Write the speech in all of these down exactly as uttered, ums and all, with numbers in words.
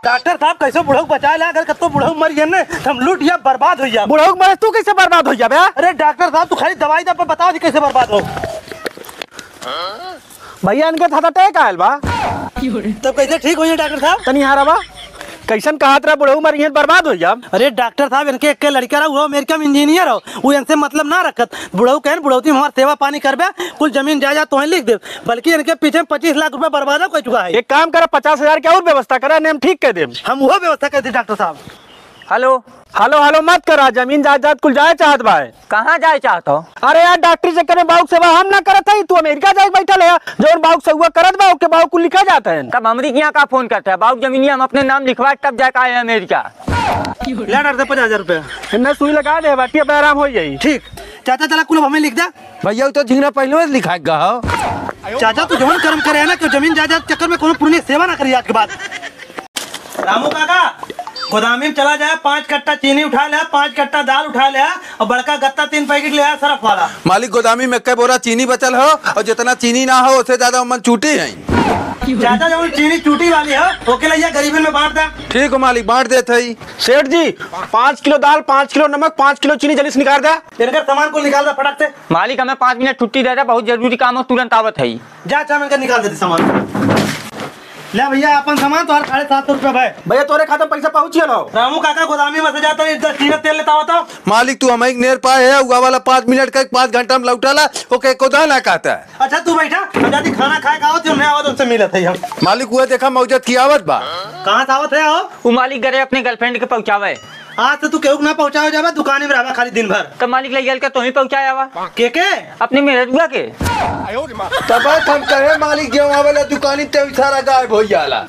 Doctor साहब कैसे बुढ़ऊ बचा ले, अगर कतो बुढ़ऊ मर गए ना हम लूट या बर्बाद हो जा। बुढ़ऊ मरे तू कैसे बर्बाद हो जा बे? अरे डॉक्टर साहब तू खाली दवाई दे बताओ जी कैसे बर्बाद हो। भैया इनके था अटैक आयल बा तब कैसे ठीक हो जाए डॉक्टर साहब? तनी हारा बा कैसन कहा तेरा बुढ़ऊ मर गए बर्बाद हो जा। अरे डॉक्टर साहब इनके एक लड़का रहा वो अमेरिका में इंजीनियर हो, वो इनसे मतलब ना रखत। बुढ़ऊ कह बुढ़ौती हमारा सेवा पानी करबे कुल जमीन जायदाद तो लिख दे, बल्कि इनके पीछे पच्चीस लाख रुपए बर्बाद हो चुका है। एक काम करा पचास हजार की और व्यवस्था करा नेम ठीक कर दे। हम वो व्यवस्था कर दी डॉक्टर साहब। हेलो हेलो हेलो मत करा, जमीन जायदाद कुल जाए चाहत बा। कहाँ जाए चाहत हो? अरे यार डॉक्टरी चक्कर में बाबू सेवा हम ना करत है, तू अमेरिका जाके बैठल है जो बाबू सेवा करत बा के बाबू कुल लिखा जाता है। तब हमरी यहाँ का फोन करता है बाबू जमीन हम अपने नाम लिखवा तब जाके आए अमेरिका। ले डॉक्टर पचास हजार रुपए इन्हें सुई लगा दे बाटी अब आराम हो जाई। ठीक चाचा चला कुल हमें लिख दे। भैया तो झिंगना पहले लिखा गया चाचा तू जमीन कर्म करे है ना कि जमीन जायदाद चक्कर में कोनो पुण्य सेवा ना करी आज के बाद। रामू काका गोदामी में चला जाए, पाँच कट्टा चीनी उठा ले, पाँच कट्टा दाल उठा ले और बड़का गत्ता तीन पैकेट ले आया सरफ वाला। मालिक गोदामी में कई बोरा चीनी बचल हो और जितना चीनी ना हो उससे ज्यादा मन चूटी है। चाचा जब चीनी चूटी वाली है ओके लिया गरीबन में बांट दे। ठीक हो मालिक बांट देते ही। सेठ जी पाँच किलो दाल, पाँच किलो नमक, पाँच किलो चीनी जल्दी से निकाल दे। इनका सामान को निकाल दे फटाक से। मालिक हमें पाँच मिनट छुट्टी दे दे, बहुत जरूरी काम हो तुरंत आवत है। जा चावल का निकाल देते सामान। ले भैया अपन सामान तो साढ़े सात सौ रुपया भाई। भैया तोरे खाता पैसा पहुँच गया। रामू काका गोदामी में से जाता है तीन तेल लेता होता। मालिक तू हमें नेर पाए है उगा वाला पाँच मिनट का पाँच घंटा में लौटाला ओके कोदा ना कहता है। अच्छा तू बैठा हम जाती खाना खाए का आवत हमने आवत उनसे मिलत है हम। मालिक हुआ देखा मौजत की आवत बा। कहाँ से आवत है? वो मालिक घरे अपने गर्लफ्रेंड के पहुँचावे। आज तो तू केहू ना पहुँचाओ जावे, दुकान में रहवा खाली दिन भर। तब मालिक ले गल के तो ही पहुँचाया वा के के अपने मेरे दुआ के। तब हम कहे मालिक गेहूं वाला दुकानी ते सारा गायब हो जाला।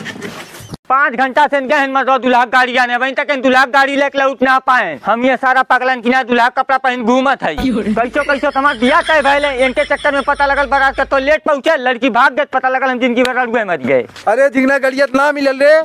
पाँच घंटा से गहन मतलब दुल्हा गाड़ी आने वहीं तक दुल्हा गाड़ी लेके लौट ना पाए। हम ये सारा पगलन की ना दुल्हा कपड़ा पहन घूमत है। कैसो कैसो हमार दिया तय भैले इनके चक्कर में पता लगल बारात का तो लेट पहुंचे, लड़की भाग गई, पता लगल हम जिंदगी भर रुए मर गए। अरे झिंगना गड़ियत ना मिलल रे।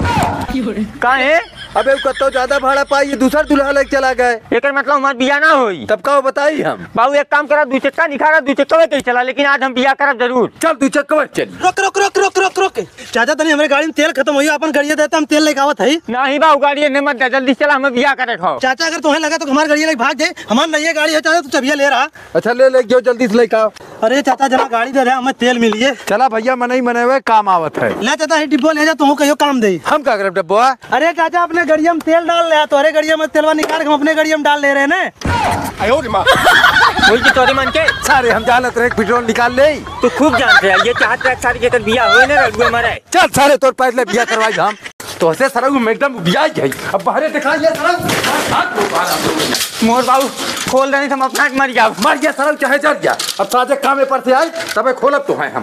काहे? अबे कतो ज्यादा भाड़ा पाई दूसरा दुल्हा लेके चला गए। एक मतलब हमार बिया ना होई। तब का बताई हम बाबू एक काम करा दू चक्का निखारा दू चक्का कहीं चला, लेकिन आज हम बिया करब जरूर। चल दू चक्का चल। रोक रोक रोक रोक रोक रोक चाचा तनी हमारे गाड़ी में तेल खत्म हो गया, अपन गाड़ी देता हम तेल लेके आवत है। नहीं बाबू गाड़ी ने मत जल्दी चला, हमें बिया करे खाओ। चाचा अगर तुम्हें लगा तो हमारी गाड़ी लेके भाग जाए, हमारी नई गाड़ी है चाचा, तू चबिया ले रहा। अच्छा ले ले गयो जल्दी से लेके आओ। अरे चाचा जरा गाड़ी दे रहा हमें तेल मिलिए। चला भैया मन ही मने हुए काम आवत है। ले चाचा ये डिब्बो ले जा तू कहियो काम दे। हम क्या करे डब्बा? अरे चाचा अपने गाड़िया में तेल डाल ले, तोरे गाड़िया में तेलवा निकाल के हम अपने गाड़िया में डाल ले रहे हैं ना। वही की तोरे मन के सारे हम जानत रहे पेट्रोल निकाल ले। तू खूब जानते है ये चाहत रख सारी के बिया होए ना रुए मरे। चल सारे तोर पहले बिया करवाई हम तो से सरऊ में एकदम बिया गई। अब बाहर दिखाई ले सरऊ हाथ तो बाहर मोर बाबू खोल देने हम अपना मर जाओ। मर गया सरऊ चाहे जल गया। अब साजे काम पर से आई तबे खोलब तो है हम।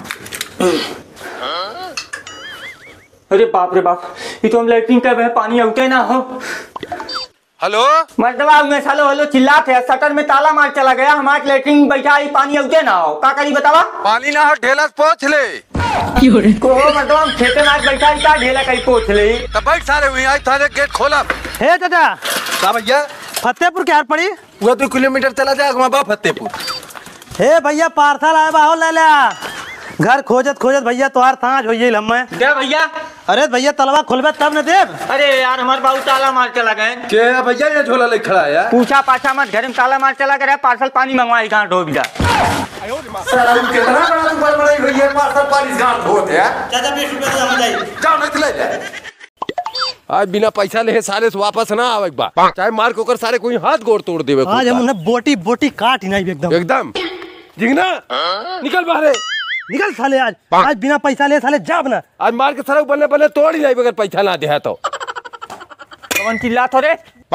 अरे बाप रे बाप ये तो हम लैट्रिन कर रहे पानी उठे ना हो। हेलो मर्दवा में सालो हेलो चिल्लाते है, शटर में ताला मार चला गया, हमारे लैट्रिन में बैठा ही पानी उठे ना हो। का करी बतावा? पानी ना हो ढेला पोछ ले। को मर्दवा खेते में बैठा ही का ढेला कहीं पोछ ले। तब बैठ सारे हुई आई थारे गेट खोलब। हे चाचा का भैया फतेहपुर के हार पड़ी वो दो किलोमीटर चला जाए वहाँ फतेहपुर। हे भैया पार्सल आया बाहो ले ले। घर खोजत खोजत भैया तोहार सांझ हो गई हमें। दे भैया। अरे भैया तलवा खोलबे तब न देव। अरे यार हमारे बाबू ताला मार चला गए। के भैया ये झोला ले खड़ा है। पूछा पाछा मत, घर में ताला मार चला गया, पार्सल पानी मंगवाई कहाँ ढो बिया। सरऊ कितना बड़ा तू बड़बड़ाई भैया पार्सल पानी गांठ धोत है। चाचा बीस रुपए तो हम जाई। जाओ नहीं ले ले। आज बिना पैसा ले सारे से वापस ना आवे बा, चाहे मार को कर सारे कोई हाथ गोड़ तोड़ देवे। आज हम उन्हें बोटी बोटी काट ही नहीं एकदम एकदम झिंगना निकल बाहर निकल साले। आज आज बिना पैसा ले साले जाब ना। आज मार के सरऊ बल्ले बल्ले तोड़ ही जाए अगर पैसा ना दे तो। कौन चिल्ला थोड़े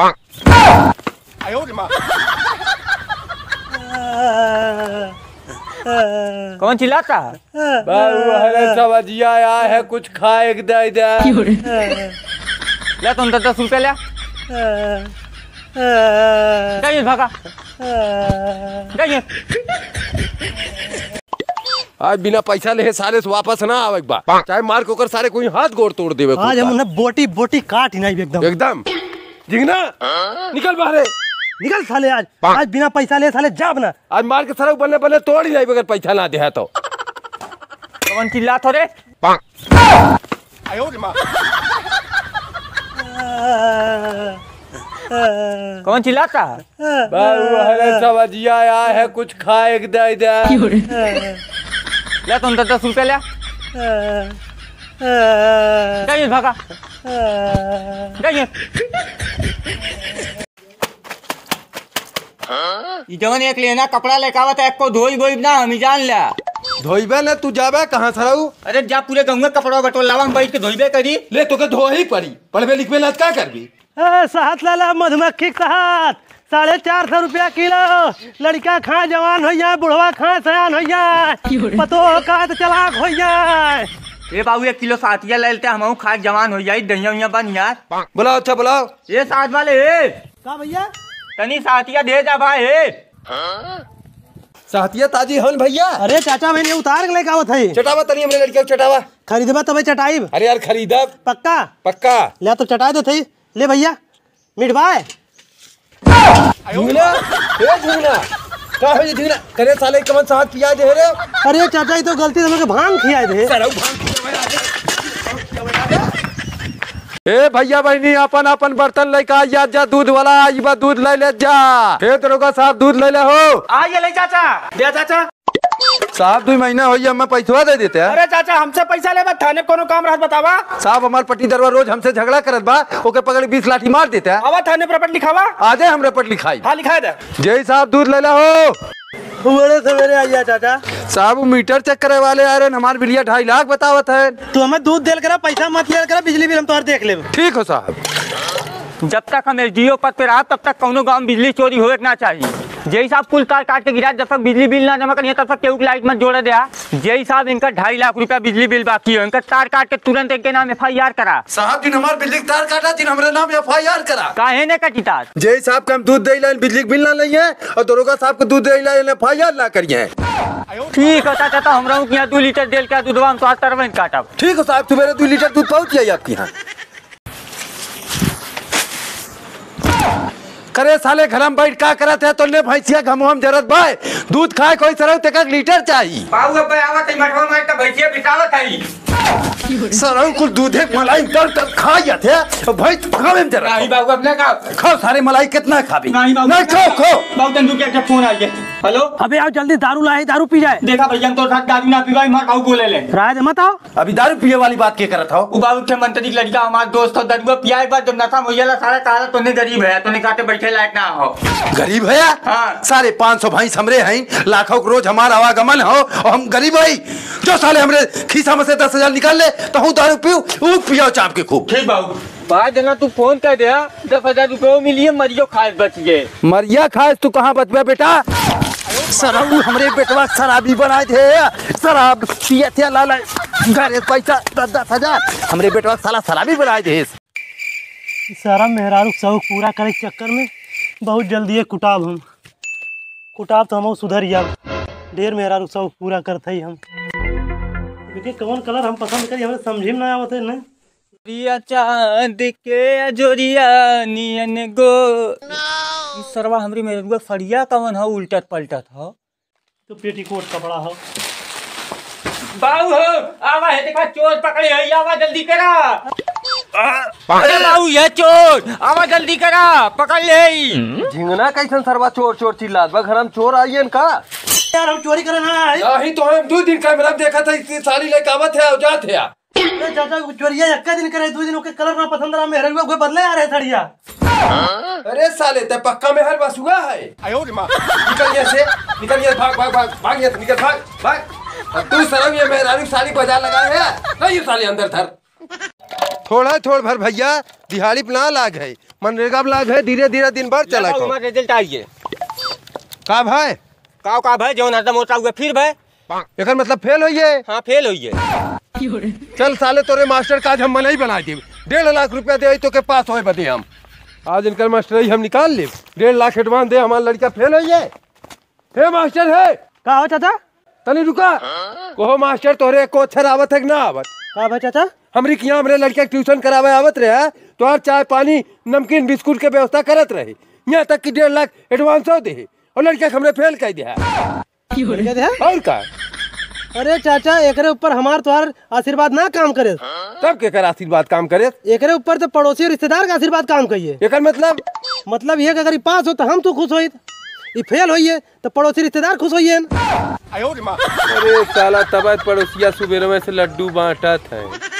कौन चिल्लाता? सब्जिया आया है कुछ खाए दे दे। ले तुम दस रुपये ले जाइए भागा जाइए। आज बिना पैसा ले सारे से वापस ना आवे बा, चाहे मार को कर सारे कोई हाथ गोड़ तोड़ देवे। आज हम उन्हें बोटी बोटी काट ही नहीं एकदम एकदम झिंगना निकल बाहर निकल साले। आज आज बिना पैसा ले साले जाब ना। आज मार के सरऊ बल्ले बल्ले तोड़ ही जाए अगर पैसा ना दे तो। कौन चिल्ला थोड़े कौन चिल्लाता है? बाबू हरे सब्जिया आया है, कुछ खाए के दे दे। ले तुम दस दस रुपये ले जाइए भागा जाइए। जवन एक लेना कपड़ा लेके आवत है, एक को धोई बोई ना हम ही जान ले। धोइबे न तू जाबे कहाँ सराऊ? अरे जा पूरे गाँव में कपड़ा बटोर लावा, हम बैठ के धोइबे करी। ले तो के धो ही पड़ी, पढ़बे लिखबे ना क्या करबी? शहद लाला मधुमक्खी शहद साढ़े चार सौ रुपया किलो। लड़का खा जवान हो जाए, बुढ़वा खा सयान हो जाए, पतो का तो चलाक हो जाए। ये बाबू एक किलो साथिया ले लेते, हम खा जवान हो जाए, दहिया उहिया बन यार। बुलाओ अच्छा बुलाओ। ये साथ वाले ए का भैया तनी साथिया दे जा भाई। साथिया ताजी हन भैया। अरे चाचा मैंने उतार के लेके आवत है। चटावा तनी हमरे लड़के को चटावा। खरीदबा तब चटाई। अरे यार खरीदा पक्का पक्का। ले तो चटाई दो थी। ले भैया मीठ भाई झुंगना ए झुंगना का हो ये झुंगना करे साले कमन साथ पिया दे रे। अरे चाचा ये तो गलती से हमके भांग खियाए थे। सराऊ भांग ए भैया बहनी अपन अपन बर्तन लेके आ जा, दूध वाला आइबा दूध ले ले जा। हे दरोगा साहब दूध ले ले हो। आ ये ले चाचा दे चाचा। साहब दो महीना हो हमें पैसा दे देते हैं। अरे चाचा हमसे पैसा ले थाने कोनो काम रहा बतावा। साहब हमार पट्टी दरवा रोज हमसे झगड़ा करत बा, ओके पकड़ बीस लाठी मार देते हैं। आवा थाने पर रपट लिखावा। आजे हम रपट लिखाई। हाँ लिखा दे। जय साहब दूध ले ला हो। बड़े सवेरे आइया चाचा। साहब मीटर चेक करे वाले आ रहे, हमारे बिलिया ढाई लाख बतावत है। तू हमें दूध देल करा, पैसा मत ले करा, बिजली बिल हम तुम्हारे देख ले। ठीक हो साहब। जब तक हम एसडीओ पद पे रहा तब तक कोनो गाँव बिजली चोरी होए ना चाहिए। जय साहब कुल तार काट के गिरा, जब तक बिजली बिल ना जमा करिए तब तक केहू की लाइट मत जोड़े दिया। जय साहब इनका ढाई लाख रुपया बिजली बिल बाकी है, इनका तार काट के तुरंत इनके नाम एफ आई आर करा। साहब जिन हमारे बिजली तार काटा जिन हमारे नाम एफ आई आर करा। काहे ने कटी तार? जय साहब का हम दूध दे लाइन बिजली बिल ना लिए और दरोगा साहब को दूध दे लाइन एफ आई आर ना करिए। ठीक है चाचा, हम रहूँ कि यहाँ दो लीटर तेल का दूध हम तो तरह काटा। ठीक है साहब, तुम्हारे दो लीटर दूध पहुँच जाए आपके यहाँ। करे साले घर में बैठ का करत है तो ले भैंसिया घमो हम जरत भाई दूध खाए कोई सरव तक लीटर चाहिए। बाबू अब आवत है मठवा मार के भैंसिया बितावत है। सरव कुल दूधे मलाई तर तर खा जाते हैं भैंस खावे में जरा। नहीं बाबू अब ना खाओ। खाओ सारे मलाई कितना खाबी। नहीं बाबू नहीं खाओ खाओ। बाबू तंदू के फोन आ गया। हेलो अबे आओ जल्दी दारू लाए, दारू पी जाए। देखा भैया तो साथ दारू ना पीवाई मार बाबू बोले ले। राय दे मत आओ। अभी दारू पिए वाली बात के करत हो। बाबू के मंत्री लड़का हमारा दोस्त हो, दारू पिया एक बार जब नशा मुझे सारा कहा तूने गरीब है, तूने काटे बैठे लायक ना हो। गरीब है हाँ। सारे पाँच सौ भैंस हमरे हैं, लाखों को रोज हमारा आवागमन हो और हम गरीब है। जो साले हमरे खीसा में से दस हजार निकाल ले तो हूँ दारू पीऊ वो पियो चाप के खूब। ठीक बाबू बाद देना तू फोन कर दे, दस हजार रुपये मिलिए मरियो खाए बच गए। मरिया खाए तू कहाँ बचबे बेटा। सराबू हमरे बेटवा शराबी बनाए थे, शराब पिए थे लाला घरे पैसा दस दस हजार हमरे बेटवा साला शराबी बनाए थे। सारा मेहरारू शौक पूरा करे के चक्कर में बहुत जल्दी है कुटाब हम कुटाब तो हम सुधर जाब। ढेर मेहरारू शौक पूरा करते ही हम क्योंकि कौन कलर हम पसंद करी हमें समझे में ना आवत है ना। जोरिया चांद के जोरिया नियन गो no! सरवा हमरी मेरे फड़िया कवन हो उल्टत पलटत हो तो पेटीकोट कपड़ा हो। बाबू हो आवा है देखा चोर पकड़े है, आवा जल्दी करा। अरे बाबू ये चोर आवा जल्दी करा पकड़ ले। झिंगना कैसन सरवा चोर चोर चिल्लात बा, घर में चोर आइए का यार हम चोरी करे ना आए। नहीं तो हम दो दिन कैमरा में देखा था इतनी सारी लेके आवत है जात है। अरे चाचा चोरिया एक दिन करे दो दिन के कलर ना पसंद रहा मेहरारू को बदले आ रहे सड़िया। अरे साले ते पक्का में हर बस हुआ है। निकल यहाँ से निकल यहाँ भाग भाग भाग भाग यहाँ निकल भाग भाग। तू सरव ये मेहरारू साली बाजार लगाए है नहीं ये साली अंदर धर। थोड़ा थोड़ भर भैया दिहाड़ी पे ना लाग है मनरेगा लाग है धीरे धीरे दिन भर चला रिजल्ट आइए का भाई का का भाई जो नजर मोटा हुआ फिर भाई एक मतलब फेल होइए। हाँ फेल होइए। चल साले तोरे मास्टर का हम नहीं बना दी डेढ़ लाख रुपया दे तो के पास होए बदे हम आज इनकर मास्टर ही हम निकाल ले डेढ़ लाख एडवांस दे हमारा लड़का फेल होइए। हे मास्टर है का हो चाचा तनी रुका कोहो मास्टर तोरे को अच्छा आवत है कि ना आवत का भाई चाचा हमरी किया हमरे लड़के ट्यूशन करावे आवत रहे तो हर चाय पानी नमकीन बिस्कुट के व्यवस्था करत रहे यहाँ तक कि डेढ़ लाख एडवांस दे और लड़के हमरे फेल कर दिया और का अरे चाचा एकरे ऊपर हमार तुम्हार आशीर्वाद ना काम करे, तब के कर आशीर्वाद काम करे? एकरे ऊपर तो पड़ोसी रिश्तेदार का आशीर्वाद काम करिए। एकर मतलब मतलब ये कि अगर ये पास हो तो हम तो खुश होई, ये फेल होइए तो पड़ोसी रिश्तेदार खुश होइए। अरे साला तब पड़ोसिया सुबेर में से लड्डू बांटत है।